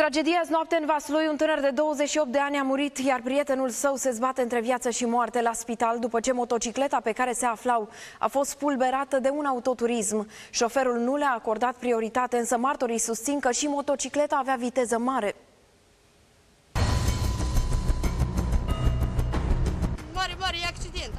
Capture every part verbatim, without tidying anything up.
Tragedia azi noapte în Vaslui, un tânăr de douăzeci și opt de ani a murit, iar prietenul său se zbate între viață și moarte la spital după ce motocicleta pe care se aflau a fost spulberată de un autoturism. Șoferul nu le-a acordat prioritate, însă martorii susțin că și motocicleta avea viteză mare. Mare, mare accident!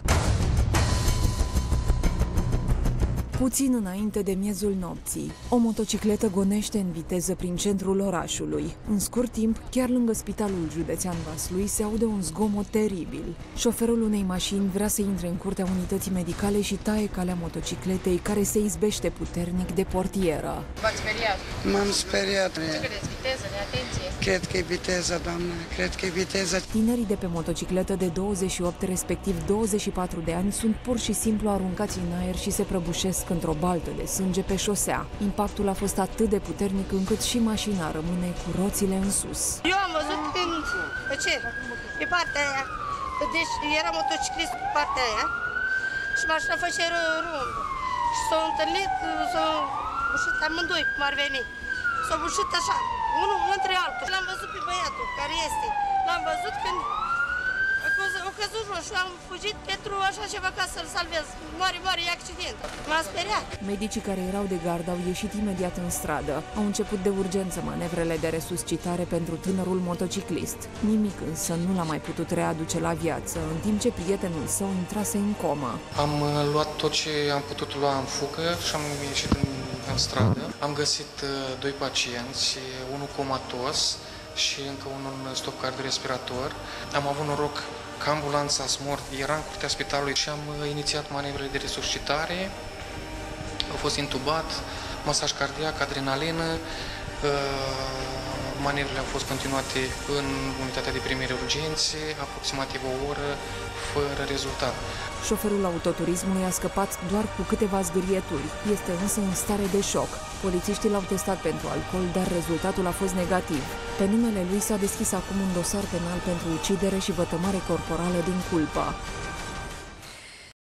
Puțin înainte de miezul nopții, o motocicletă gonește în viteză prin centrul orașului. În scurt timp, chiar lângă Spitalul Județean Vaslui, se aude un zgomot teribil. Șoferul unei mașini vrea să intre în curtea unității medicale și taie calea motocicletei, care se izbește puternic de portieră. V-ați speriat? M-am speriat. Ce credeți? Viteză, neatenție? Cred că e viteza, doamnă, cred că e viteza. Tinerii de pe motocicletă de douăzeci și opt, respectiv douăzeci și patru de ani, sunt pur și simplu aruncați în aer și se prăbușesc într-o baltă de sânge pe șosea. Impactul a fost atât de puternic încât și mașina rămâne cu roțile în sus. Eu am văzut când, pe ce? Pe partea aia. Deci era motociclist pe partea aia și mașina făcea rând. Și s-au întâlnit, s-au bușit amândoi, cum ar veni. S-au bușit așa, unul între altul. L-am văzut pe băiatul care este. L-am văzut când a căzut jos și am fugit pentru așa ceva ca să-l salvez. Mare, mare accident. M-am speriat. Medicii care erau de gardă au ieșit imediat în stradă. Au început de urgență manevrele de resuscitare pentru tânărul motociclist. Nimic însă nu l-a mai putut readuce la viață, în timp ce prietenul său intrase în comă. Am luat tot ce am putut lua în fugă și am ieșit în, în stradă. Am găsit doi pacienți, unul comatos și încă unul în stop cardiorespirator. Am avut noroc că ambulanța smort era în curtea spitalului și am inițiat manevrele de resuscitare. Au fost intubat, masaj cardiac, adrenalină. Manevrele au fost continuate în unitatea de primire urgențe, aproximativ o oră, fără rezultat. Șoferul autoturismului a scăpat doar cu câteva zgârieturi. Este însă în stare de șoc. Polițiștii l-au testat pentru alcool, dar rezultatul a fost negativ. Pe numele lui s-a deschis acum un dosar penal pentru ucidere și vătămare corporală din culpă.